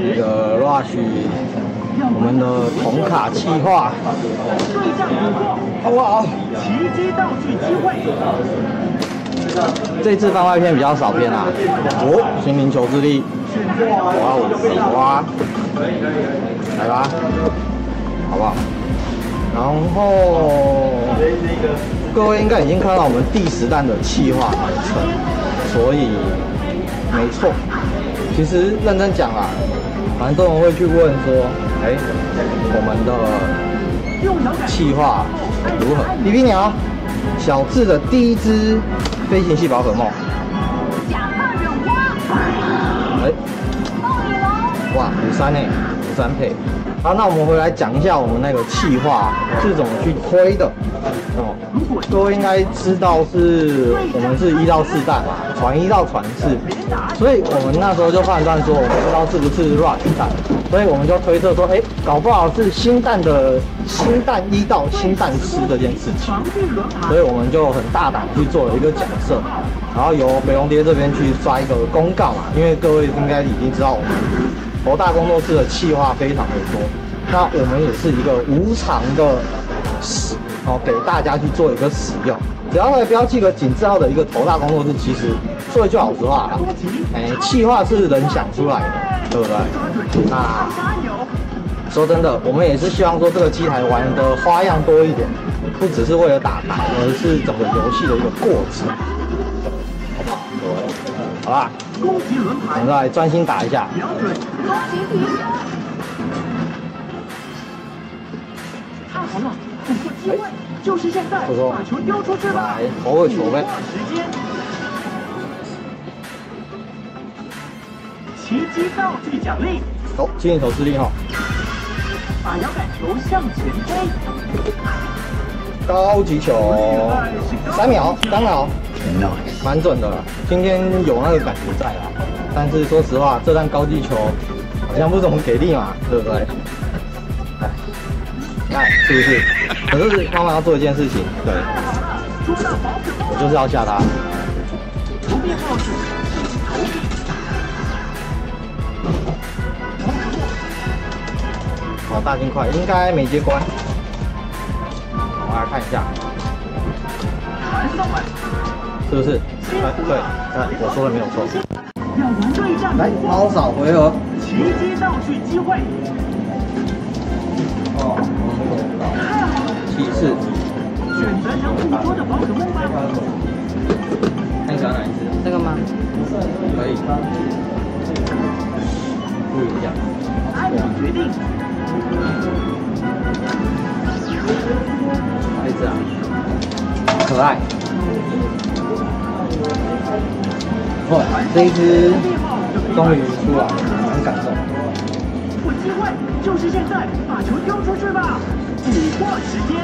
那个 Rush 我们的铜卡企划，好不好？奇迹道具机会。这次番外篇比较少篇啊。哦，心灵球之力，哇哦，哇，来吧，好不好？然后各位应该已经看到我们第10弹的企划完成，所以没错。其实认真讲啦，蛮多人会去问说，我们的企划如何？比比鸟，小智的第一只飞行系宝可梦。哇，53呢，53配。好，那我们回来讲一下我们那个企划是怎么去推的。各位应该知道我们是1到4弹嘛，传1到传4，所以我们那时候就判断说，我们不知道是不是 Rush 弹，所以我们就推测说，搞不好是新弹1到新弹10这件事情，所以我们就很大胆去做了一个假设，然后由北龙爹这边去刷一个公告嘛，因为各位应该已经知道我们头大工作室的企划非常的多，那我们也是一个无偿的给大家去做一个使用，只要来标记个井字号的一个头大工作室，其实说一句老实话啦，企划是人想出来的，对不对？那说真的，我们也是希望说这个机台玩的花样多一点，不只是为了打打，而是整个游戏的一个过程，好不好？好吧，我们再来专心打一下。 太好了，捕获机会就是现在，把球丢出去吧。 来投个球呗。 奇迹道具奖励。 走，精灵球之力哈。 把摇杆球向前推。 高级球，3秒，刚好，蛮准的。今天有那个感觉在啦，但是说实话，这弹高级球好像不怎么给力嘛，对不对？是不是？可是妈妈要做一件事情，对，我就是要吓他。好，大金块应该没接关。我们来看一下，是不是？对，我说的没有错。来，猫扫回合。 奇迹道具机会。 骑士， 选择想捕捉的宝可梦吧。 看你喜欢哪一只？这个吗？可以。注意一下。 按你决定。 哪一只啊？可爱。哇，这一只终于出来了，很感动。 捕机会就是现在，把球丢出去吧。捕获时间，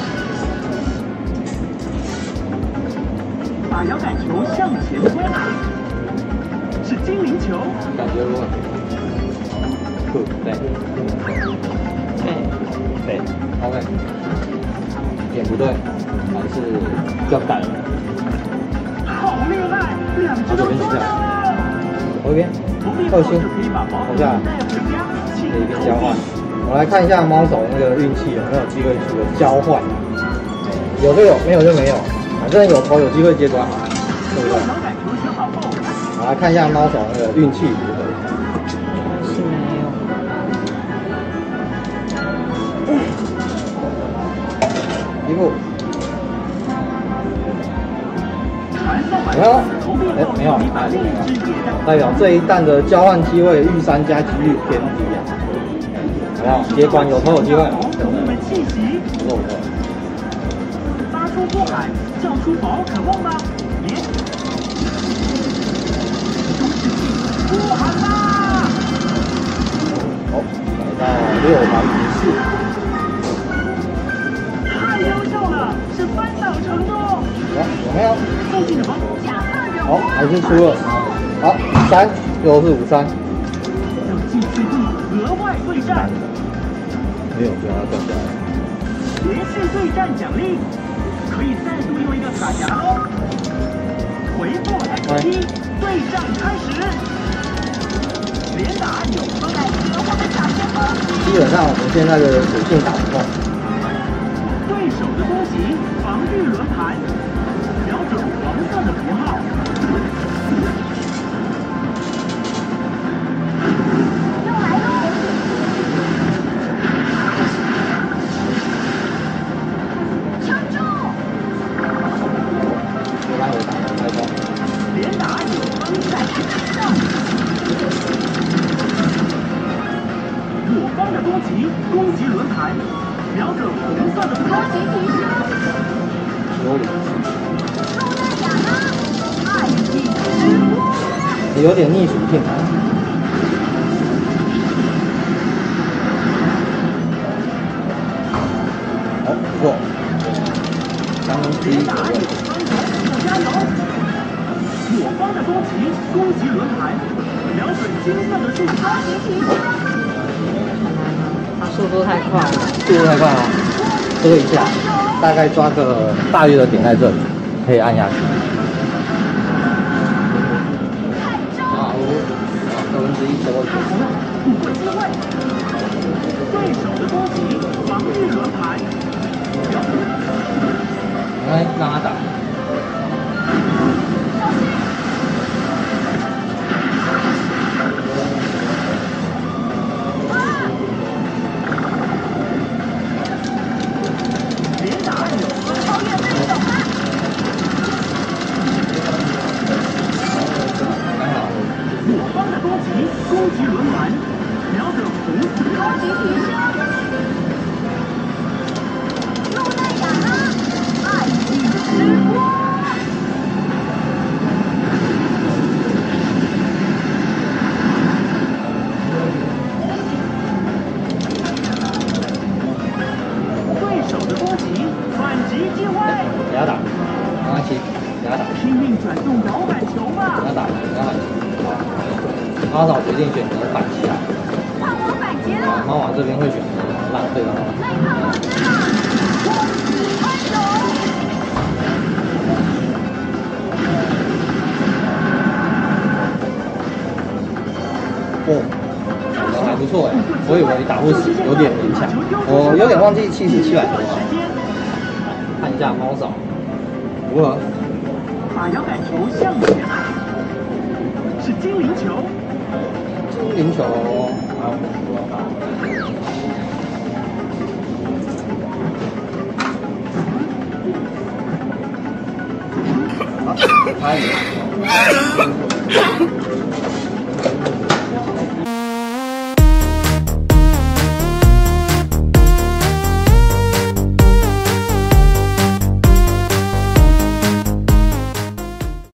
把摇杆球向前推，是精灵球。 感觉如何？酷，对。对 ，OK。点不对，还是要改了。 好厉害，2只都抓到了。 OK， 2星，投下来，可以跟交换。我来看一下猫手那个运气有没有机会出个交换，有就有，没有就没有，反正有投有机会接关嘛，对不对？我来看一下猫手那个运气如何。是没有。一步。没有，没有，代表这一弹的交换机会遇3加几率偏低啊。好不好？接关有投有机会。不错不错。 发出过海，叫出宝可梦吧！过海啦！ 好，来到6盘4。 太优秀了，是翻档成功。 有没有？ 后进的宝好，还是出了。好，3又是53。 要继续额外对战。 没有，就让它掉下来。 连续对战奖励，可以再度用一个卡夹喽。回复 X7，对战开始。 连打按钮， 基本上我们现在的属性打不动。 对手的攻击防御轮盘，瞄准黄色的符号。又来喽！撑住！ 来回打，来攻。 连打按钮，在上。我方的攻击轮盘，瞄准红色的攻击提升。 有理。 受难亚拉，爱情直播。 也有点逆属性。好，不错。 连打按钮，加油！我方的攻击轮盘，瞄准金色的树攻击提升。 速度太快了， 速度太快了，遮一下，大概抓个大约的点在这里，可以按下去。好，1/2收过去。 捕获机会，对手的攻击防御轮盘， 来让他打。攻击轮盘，瞄准红色攻击提升。露奈亚拉，爱情直播。对手的攻击，反击机会。给他打，没关系，给他打。拼命转动摇杆球吧。给他打，摇杆球。阿嫂决定选择反击啊！ 换我反击了。 猫王这边会选择让对方。 内帕洛斯塔，光子宽容。 哦，还不错哎，我以为打不死，有点勉强。我有点忘记气势700多了。看一下猫嫂，如何？ 把摇杆球向前，是精灵球。 精灵球，好。好，开。